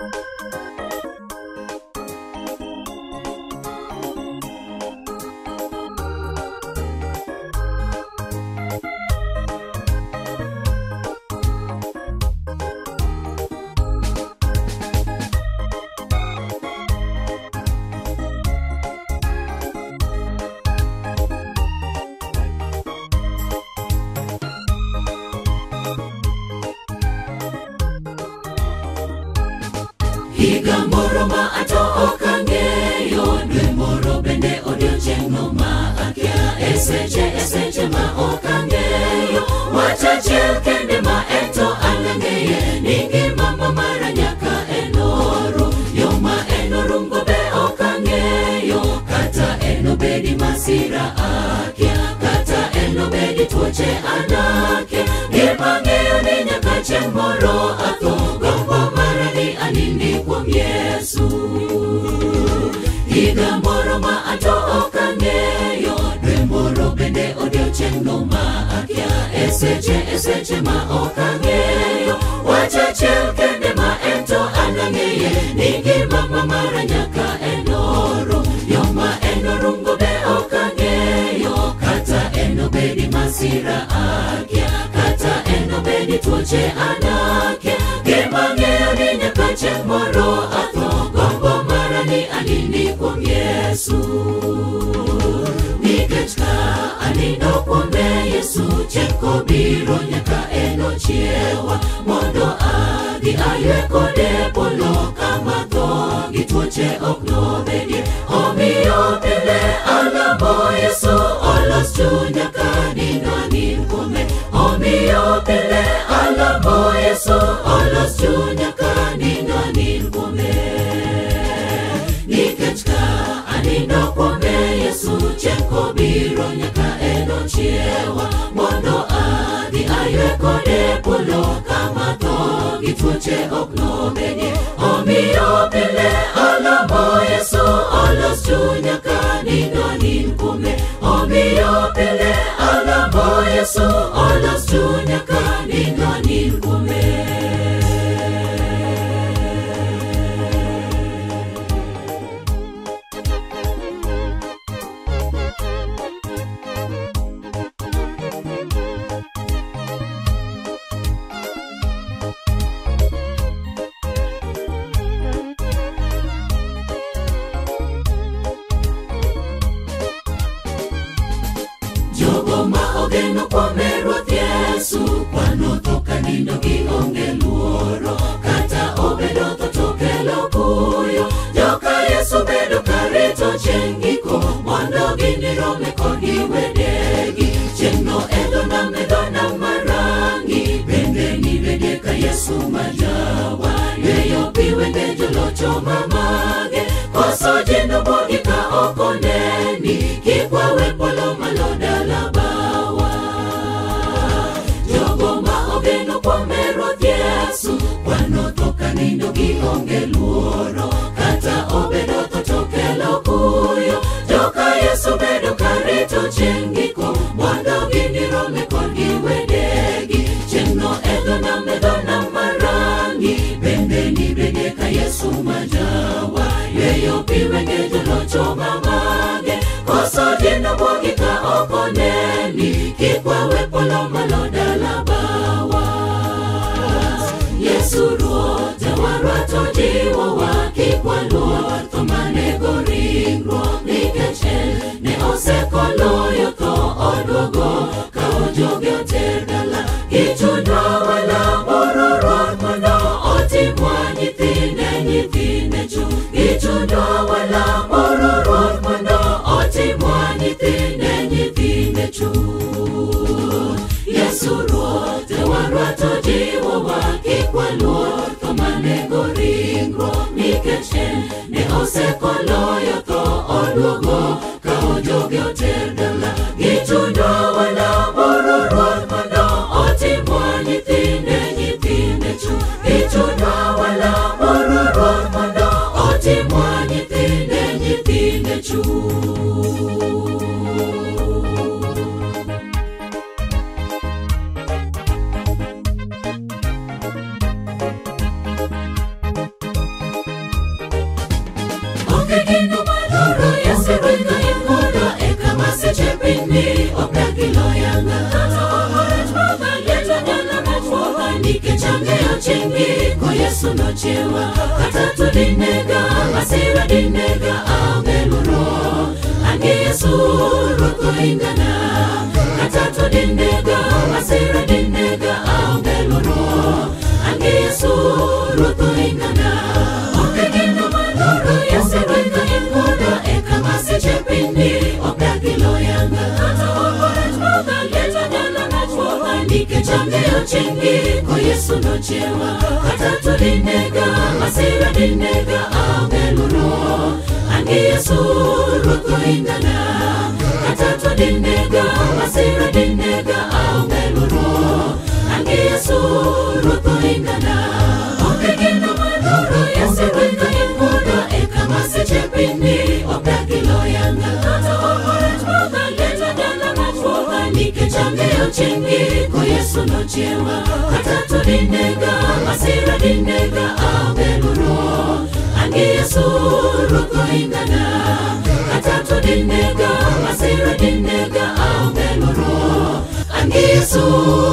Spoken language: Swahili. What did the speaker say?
Higa moro ma atooka ng'eyo, dwe moro bende odiochieng'no ma akia, eseche ma ok ang'eyo, wach achiel kende ma ento an ang'eye, ni ngima mara nyaka enoru, yo ma enorungo be ok ang'eyo, kata enobedi masira akia, kata enobedi tuoche anakia, gima ng'eyo ni nyaka chieng' moro atho, gombo mara ni anindi kuom Yesu. Higa moro ma atooka ng'eyo, dwe moro bende odiochieng'no ma akia, eseche ma ok ang'eyo, wach achiel kende ma ento an ang'eye, ni ngima mara nyaka enoru, yo ma enorungo be ok ang'eyo, kata enobedi masira akia, kata enobedi tuoche anakia, gima ng'eyo ni nyaka chieng' moro atho, gombo mara ni anindi kuom Yesu. Nikech ka anindo kuome Yesu, chieng' kobiro nyaka enochiewa, mondo adhi aywe kode polo kama tho gi tuoche ok nobedie. Omiyo pile alamo Yesu, olos chunya ka nindo anin kuome. Omiyo pile alamo Yesu, olos chunya ka nindo anin kuome. Nikech ka anindo kuome Yesu, chieng' kobiro nyaka enochiewa, mondo adhi aywe kode polo kama tho gi tuoche ok nobedie. Omiyo pile alamo Yesu, olos chunya ka nindo anin kuome. Omiyo pile alamo Yesu, olos chunya ka nindo anin kuome. Jogo ma ogeno kuome Ruoth Yesu, kwano tho ka nindo gi onge luoro, kata obedo tho to kelo kuyo. Joka Yesu bedo karito chieng' giko, mondo ginirome kodgi wedegi. Chieng'no e dho nam marangi, bende nibedie ka Yesu majawa, yweyo pi wende jolocho mamage, koso jendo bogi ka ok oneni, kik wawe polo malo dala bawa. Jogo ma ogeno kuome Ruoth Yesu, kwano tho ka nindo gi onge luoro, kata obedo tho to kelo kuyo. Joka Yesu bedo karito chieng' giko, mondo ginirome kodgi wedegi. Chieng'no e dho nam marangi, bende nibedie ka Yesu majawa, yweyo pi wenge jolocho mamage, koso jendo bogi ka ok oneni, kik wawe polo malo dala bawa. Yesu Ruoth jawarwa to jiwowa, kik waluor tho manego ringruok, nikech en ne osekoloyo tho, oduogo ka ojoge oter dala. Gichunywa walamo Ruoth mondo otimwa nyithinde chuth. Gichunywa walamo Ruoth mondo otimwa nyithinde chuth. Yesu Ruoth jawarwa to jiwowa, kik waluor tho manego ringruok, nikech en ne osekoloyo tho, oduogo ka ojoge oter dala. Gichunywa walamo Ruoth mondo otimwa nyithinde chuth. Gichunywa walamo Ruoth mondo otimwa nyithinde chuth. Yesu nochewa kata to dinega masira dinega abeluro ange Yesu roko ingana kata to dinega masira dinega abeluro ange Yesu roko ingana okegino manoro Yesu roko ingoda ekamase chepindi okagilo yanga kata okore chmoga leta nyala na chmoga nike changeo chengi ko Yesu nochewa kata to dinega masira dinega abeluro ange Yesu roko ingana kata to dinega masira dinega abeluro ange Yesu roko ingana okegino manoro Yesu roko ingoda ekamase chepindi okagilo yanga kata okore chmoga leta nyala na chmoga nike changeo chengi ko Yesu nochewa kata to dinega masira dinega abeluro ange Yesu roko ingana kata to dinega masira dinega abeluro ange Yesu